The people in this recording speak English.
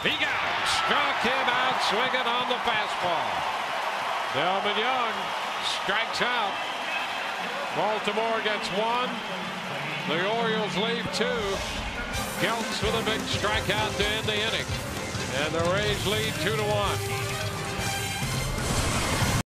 He got it. Struck him out swinging on the fastball. Delmon Young strikes out. Baltimore gets one. The Orioles leave two. Geltz with a big strikeout to end the inning. And the Rays lead 2-1.